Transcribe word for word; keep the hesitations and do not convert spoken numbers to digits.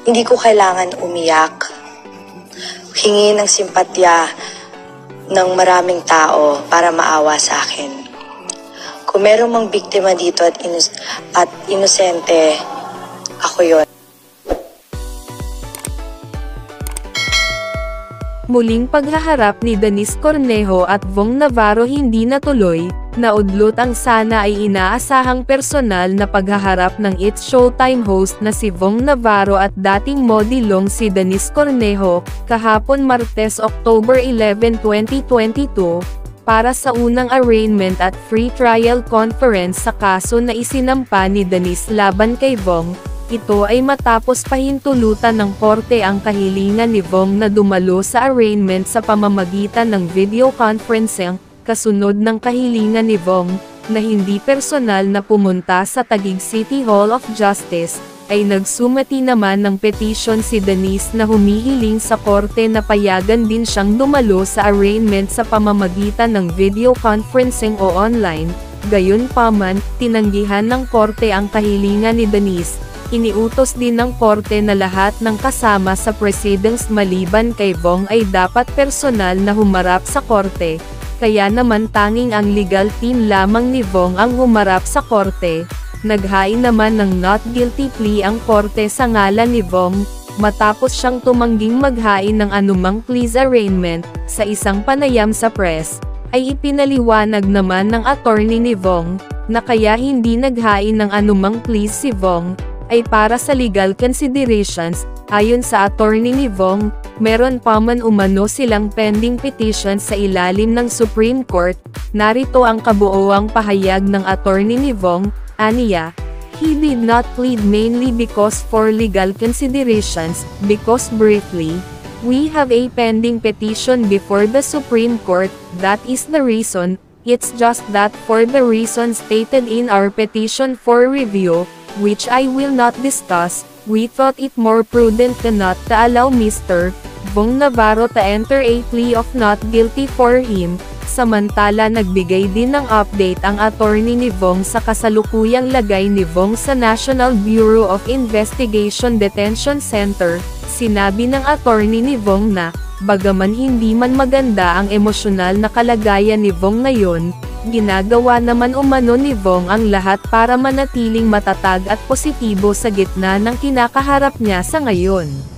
Hindi ko kailangan umiyak, hingi ng simpatya ng maraming tao para maawa sa akin. Kung meron mang biktima dito at, inus at inosente, ako yon. Muling paghaharap ni Denise Cornejo at Vong Navarro hindi natuloy, naudlot ang sana ay inaasahang personal na paghaharap ng It's Showtime host na si Vong Navarro at dating modilong si Denise Cornejo, kahapon Martes October eleven, twenty twenty-two, para sa unang arraignment at free trial conference sa kaso na isinampa ni Denise laban kay Vong. Ito ay matapos pahintulutan ng korte ang kahilingan ni Vong na dumalo sa arraignment sa pamamagitan ng video conferencing, kasunod ng kahilingan ni Vong, na hindi personal na pumunta sa Taguig City Hall of Justice, ay nagsumati naman ng petition si Denise na humihiling sa korte na payagan din siyang dumalo sa arraignment sa pamamagitan ng video conferencing o online. Gayunpaman, tinanggihan ng korte ang kahilingan ni Denise. Iniutos din ng korte na lahat ng kasama sa proceedings maliban kay Vong ay dapat personal na humarap sa korte, kaya naman tanging ang legal team lamang ni Vong ang humarap sa korte. Naghain naman ng not guilty plea ang korte sa ngalan ni Vong, matapos siyang tumangging maghain ng anumang pleas arraignment. Sa isang panayam sa press, ay ipinaliwanag naman ng attorney ni Vong, na kaya hindi naghain ng anumang pleas si Vong, ay para sa legal considerations. Ayon sa attorney ni Vong, meron pa man umano silang pending petitions sa ilalim ng Supreme Court. Narito ang kabuoang pahayag ng attorney ni Vong, aniya, he did not plead mainly because for legal considerations, because briefly, we have a pending petition before the Supreme Court, that is the reason. It's just that for the reasons stated in our petition for review, which I will not discuss, we thought it more prudent to not to allow Mister Vong Navarro to enter a plea of not guilty for him. Samantala nagbigay din ng update ang attorney ni Vong sa kasalukuyang lagay ni Vong sa National Bureau of Investigation Detention Center. Sinabi ng attorney ni Vong na, bagaman hindi man maganda ang emosyonal na kalagayan ni Vong ngayon, ginagawa naman umano ni Vong ang lahat para manatiling matatag at positibo sa gitna ng kinakaharap niya sa ngayon.